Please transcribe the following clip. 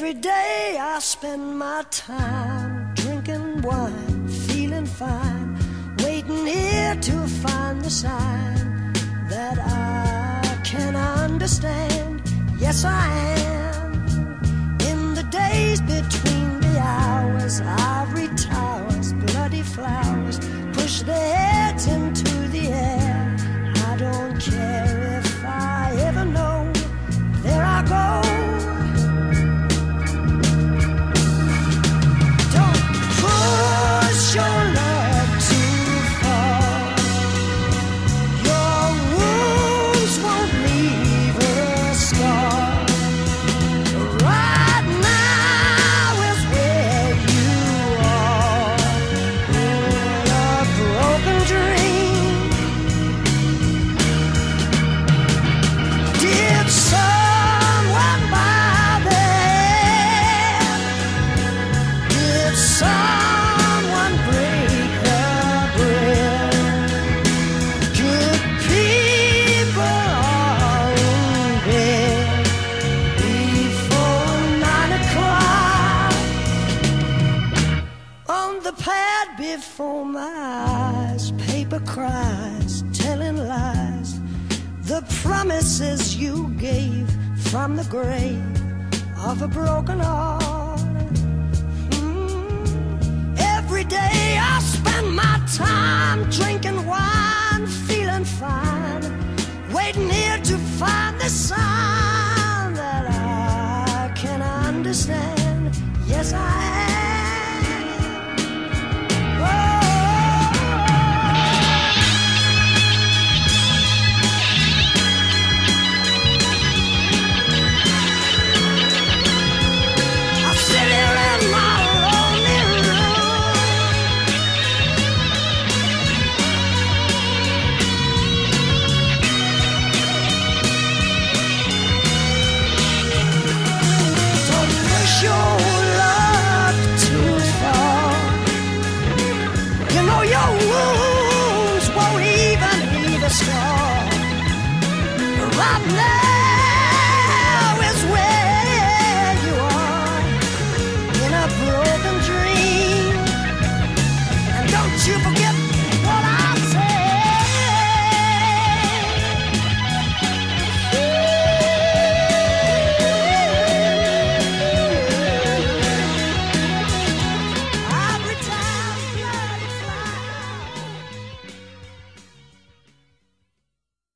Every day I spend my time drinking wine, feeling fine, waiting here to find the sign that I can understand. Yes, I am. In the days between the hours, ivory towers, bloody flowers push their heads into the air. I don't care if I ever know. There I go. Your love too far. Your wounds won't leave a scar. Right now is where you are, in a broken dream. Did someone buy them? Did someone break the bread? Good people are in bed before 9 o'clock. On the pad before my eyes, paper cries, telling lies. The promises you gave from the grave of a broken heart. Every day I spend my time drinking wine, feeling fine, waiting here to find the sign that I can understand. Yes, I am. I'm sitting in my lonely room. Don't push your luck too far. You know your wounds won't even leave a scar. Right now